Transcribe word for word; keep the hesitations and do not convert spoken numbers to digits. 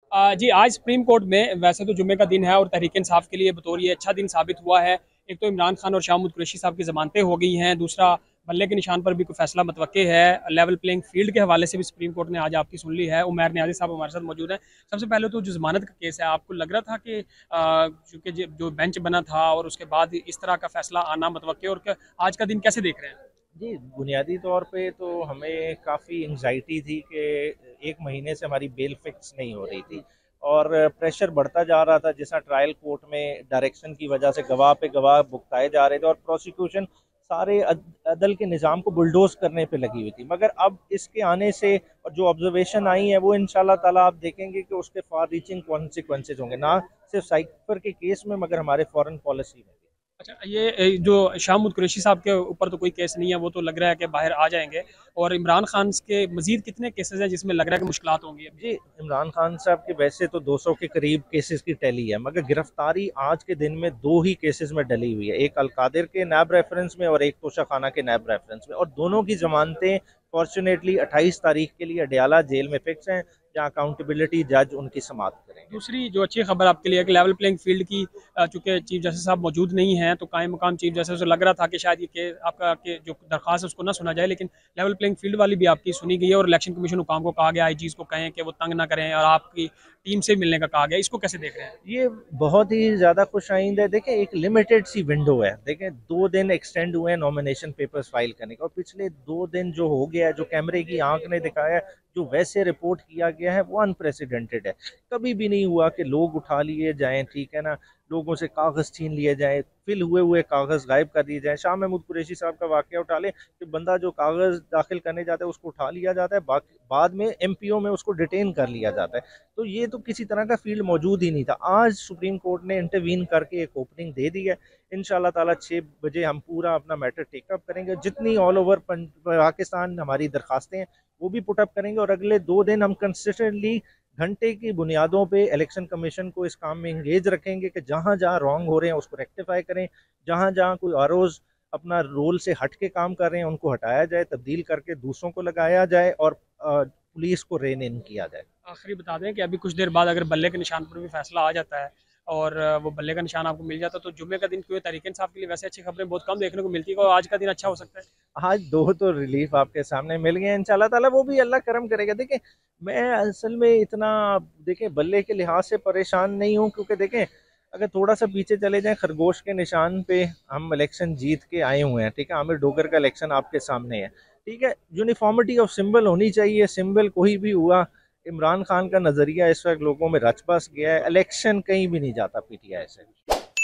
अ, जी, आज supreme court में वैसे तो जुम्मे का दिन है और तहरीक इंसाफ के लिए बतौर ये अच्छा दिन साबित हुआ है। एक तो इमरान खान और शाह कुरैशी साहब की ज़मानतें हो गई हैं, दूसरा बल्ले के निशान पर भी कोई फैसला मतवक्के है। लेवल प्लेइंग फील्ड के हवाले से भी सुप्रीम कोर्ट ने आज आपकी सुन ली है। उमैर नियाज़ी साहब हमारे साथ मौजूद हैं। सबसे पहले तो जो ज़मानत का केस है, आपको लग रहा था कि अ, चूँकि ज जो बेंच बना था और उसके बाद इस तरह का फैसला आना मतवक्के और क आज का दिन कैसे देख रहे हैं? जी, बुनियादी तौर पे तो हमें काफ़ी एंग्ज़ायटी थी कि एक महीने से हमारी बेल फिक्स नहीं हो रही थी और प्रेशर बढ़ता जा रहा था। जैसा ट्रायल कोर्ट में डायरेक्शन की वजह से गवाह पे गवाह भुगताए जा रहे थे और प्रोसिक्यूशन सारे अद अदल के निज़ाम को बुलडोज़ करने पे लगी हुई थी। मगर अब इसके आने से और जो ऑब्ज़र्वेशन आई है वो इंशाल्लाह ताला आप देखेंगे कि उसके फ़ार रीचिंग कॉन्सिक्वेंसेज़ होंगे, ना सिर्फ़ साइफर के केस में मगर हमारे फ़ॉरेन पॉलिसी में भी। अच्छा, ये ए, जो शाह कुरैशी साहब के ऊपर तो कोई केस नहीं है, वो तो लग रहा है कि बाहर आ जाएँगे और इमरान खान के मज़ीद कितने केसेज़ हैं जिसमें लग रहा है कि मुश्किलात होंगी अभी? जी, इमरान खान साहब के वैसे तो दो सौ के करीब केसेस की टैली है, मगर गिरफ्तारी आज के दिन में दो ही केसेस में डली हुई है। एक अलकादिर के नैब रेफरेंस में और एक तोशा खाना के नैब रेफरेंस में, और दोनों की ज़मानतें फॉर्चुनेटली अट्ठाईस तारीख के लिए अडयाला जेल में फिक्स हैं, जहाँ अकाउंटेबिलिटी जज उनकी समाप्त करेंगे। दूसरी जो अच्छी खबर आपके लिए है कि लेवल प्लेइंग फील्ड की अ, चूँकि चीफ जस्टिस साहब मौजूद नहीं हैं, तो कायम मकाम चीफ जस्टिस से लग रहा था कि शायद ये के आपका के जो दरख्वास्त है उसको ना सुना जाए, लेकिन लेवल प्लेइंग फील्ड वाली भी आपकी सुनी गई है और इलेक्शन कमीशन हुकाम को कहा गया, आईजीज़ को कहें कि वो तंग ना करें और आपकी टीम से मिलने का कहा गया। इसको कैसे देख रहे हैं? ये बहुत ही ज़्यादा खुशाइंद है। देखें, एक लिमिटेड सी विंडो है। देखें, दो दिन एक्सटेंड हुए हैं नॉमिनेशन पेपर्स फाइल करने का, और पिछले दो दिन जो हो गया है, जो कैमरे की आंख ने दिखाया है, जो वैसे रिपोर्ट किया गया है, वो अनप्रेसिडेंटेड है। कभी भी नहीं हुआ कि लोग उठा लिए जाएं, ठीक है ना, लोगों से कागज़ छीन लिए जाएं, फिल हुए हुए कागज़ गायब कर दिए जाएं। शाह महमूद कुरैशी साहब का वाकया उठा लें कि बंदा जो कागज़ दाखिल करने जाता है उसको उठा लिया जाता है, बाकी बाद में एम पी ओ में उसको डिटेन कर लिया जाता है। तो ये तो किसी तरह का फील्ड मौजूद ही नहीं था। आज सुप्रीम कोर्ट ने इंटरवीन करके एक ओपनिंग दे दी है। इंशाल्लाह ताला छः बजे हम पूरा अपना मैटर टेकअप करेंगे। जितनी ऑल ओवर पाकिस्तान हमारी दरखास्तें हैं वो भी पुटअप करेंगे, और अगले दो दिन हम कंसिस्टेंटली घंटे की बुनियादों पे इलेक्शन कमीशन को इस काम में इंगेज रखेंगे कि जहाँ जहाँ रॉन्ग हो रहे हैं उसको रेक्टिफाई करें, जहाँ जहाँ कोई आरोज अपना रोल से हट के काम कर रहे हैं उनको हटाया जाए, तब्दील करके दूसरों को लगाया जाए, और अ, पुलिस को रेन इन किया जाए। आखिरी बता दें कि अभी कुछ देर बाद अगर बल्ले के निशान पर भी फैसला आ जाता है और अ, वो बल्ले का निशान आपको मिल जाता है, तो जुम्मे का दिन क्यों तहरीक इंसाफ के लिए वैसे अच्छी खबरें बहुत कम देखने को मिलती है और आज का दिन अच्छा हो सकता है। आज दो तो रिलीफ आपके सामने मिल गए हैं, इंशाल्लाह ताला वो भी अल्लाह करम करेगा। देखिए, मैं असल में इतना, देखिए, बल्ले के लिहाज से परेशान नहीं हूँ, क्योंकि देखें, अगर थोड़ा सा पीछे चले जाएं, खरगोश के निशान पे हम इलेक्शन जीत के आए हुए हैं, ठीक है, आमिर डोगर का इलेक्शन आपके सामने है, ठीक है। यूनिफॉर्मिटी ऑफ सिंबल होनी चाहिए, सिंबल कोई भी हुआ। इमरान खान का नज़रिया इस वक्त लोगों में रच बस गया है, इलेक्शन कहीं भी नहीं जाता पी टी आई से।